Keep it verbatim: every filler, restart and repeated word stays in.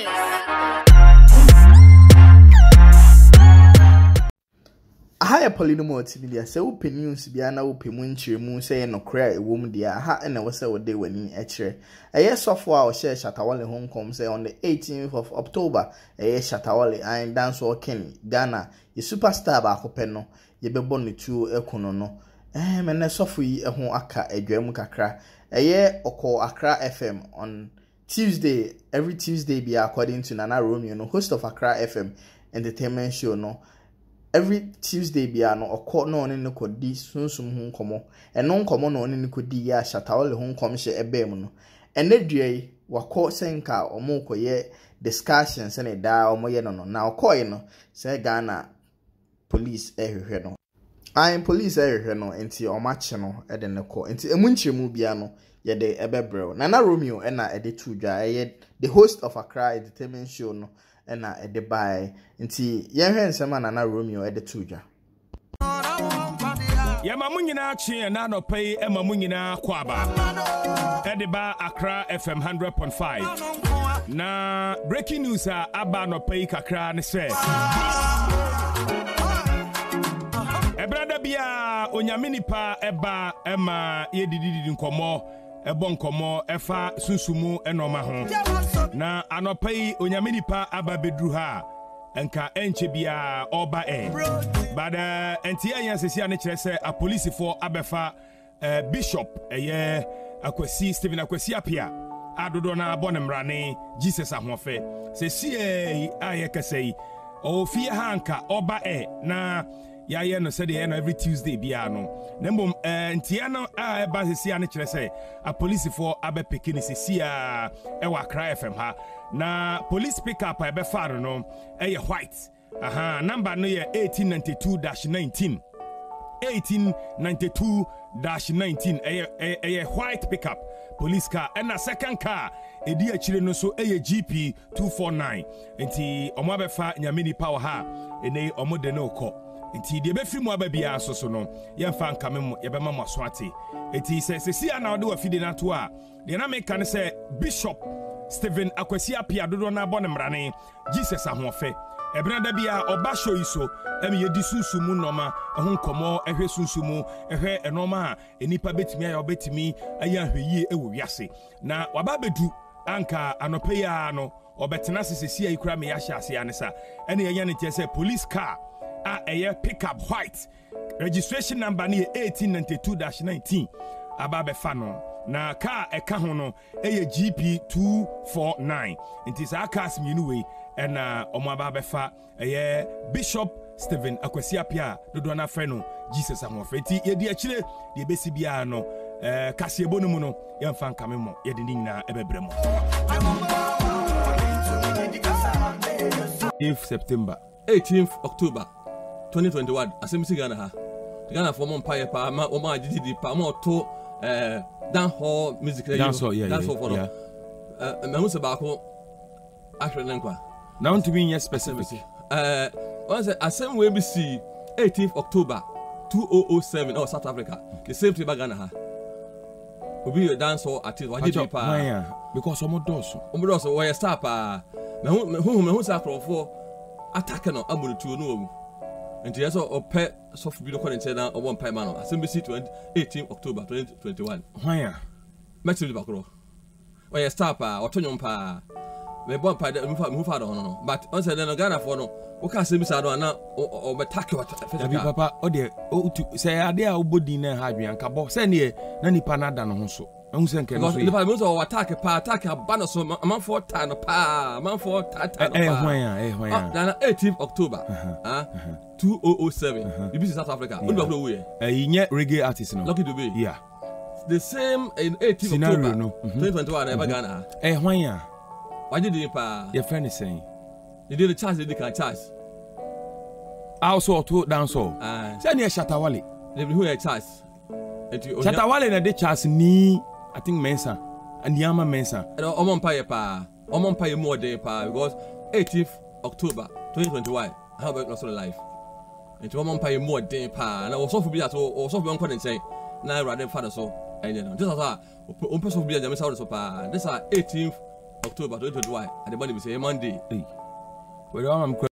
News. Aha Polinomo T V say wo news bia na wo pemu nchiremu say no kra ewom dia aha na wo say wo de wani ekire eye sofo a o share Shatawale Hong Kong say on the eighteenth of October eye Shatawale and dance or Kenny Ghana ye superstar ba akopɛ no ye bebo ne tu ekono no eh me na sofo yi ho aka adwam kakra eye oko Accra F M on Tuesday every Tuesday be according to Nana Romeo no host of Accra F M entertainment show no every Tuesday bia no okọ no ne ko di sunsum hu nkomo eno nkomo no ne ko di ya Shatawale hu nkom hye ebem no ene duai wakọ senka omo koye discussions ne da omo ye no no na okoye no se Ghana police ehwehwe no an police ehwehwe no enti omache no ede ne ko enti emunchiremu bia no ye de ebebrel Nana Romeo ena ede tudwa eye the host of Accra entertainment show no ena ede bai nti yenhwe nsema Nana Romeo ede tudwa ya mamunyina chi na no pay e mamunyina kwaba ede ba Accra F M one hundred point five na breaking news a aba no pay kakra ne se ebrada bia onyaminipa eba ema yedididi nkomo ebo nkomo efa sunsumu enoma ho na anopai onyaminipa aba bedru ha enka enche bia oba e bada entia yan sesi ane kire se a police for abefa uh, bishop eye akwasi Stephen akwasi apia adodo na abonemrane Jesus ahofe sesi e aye kasei o fie hanka oba e na ya ye no said the end every Tuesday bia no nembom entia no a eba sesi ane kire se a police for abe pekini sesi a e wa Accra F M ha na police pick up ebe faro no eye white aha number no ye eighteen ninety-two dash nineteen eighteen ninety-two dash nineteen eye eye white pickup police car and a second car edi achire no so eye G P two forty-nine enti omo abefa nyamini power ha ene omo de no ko enti de be firi mu ababia so so no ye mfa nkame mu ye be ma mo so ate enti se se sia na ode wa fide na to a de na make kan se Bishop Stephen akwasi apia dodo na abonemrane Jesus ahofe ebrada bia oba show iso emi yedi sunsumu noma ehun nkomo ehwe sunsumu ehwe enoma a enipa betimi ayo betimi aya hweye ewo wiase na waba bedu anka anope ya no obetena sesesi ayi kura me ya hyase anesa ene yenya ne tiese police car a eye pickup white registration number ni eighteen ninety-two dash nineteen ababe fano na car eka ho no eye G P two forty-nine nti sa cars mienu we ena omo ababefa eye Bishop Stephen akwasi apia dodo na fe no Jesus ahofeti yedi akire de besi bia no eh kase ebonu mu no yemfa nkame mo yedi ni nyina ebebrem eighteenth September eighteenth October twenty twenty-one asemisi Ghana ha Ghana for empire pa ma o ma didi pa ma to eh dan hall music dance hall yeah dance hall for no eh me husa ba ko ahwe nankwa now to be specific uh once asem we be see eighteenth October two thousand seven oh South Africa the same thing Ghana ha obi your dance hall artist waje pa because omo doso omo doso we star pa me hu me hu me hu sa crofo attack no amurutu no omu nti yeso ope soft video content na obo mpai ma no asem be see eighteenth October twenty twenty-one hwan ya mechi bi bakro we star pa otonyo pa me bon pa me fa me fa do no but on say no Ghana for no o ka se bi sa do na o be take what abi papa o de o say ade a obodi na ha adwan ka bo say ne na nipa na da no ho so ehun se nke no so nipa me so o attack pa attack abana so man for ta no pa man for ta ta no pa eh hwan ya eh hwan ya na eighteenth October ah two thousand seven you be South Africa o do we eh nye reggae artist no Lucky Dube yeah the same in eighteenth October twenty twenty-one e ba Ghana eh hwan ya why did you pa your friend is saying you did the chance they can charge also to dance all say near Shatawale they who a charge Shatawale na de charge ni I think Mensa and Yama Mensa omo mpa pa omo mpa more day pa because eighteenth October twenty twenty-one how about lost life and omo mpa more day pa na so for be that o so be on code say na rather father so and just as a on person be jam so pa this are eighteenth October twenty twenty-one. At the money we say Monday. Well, I'm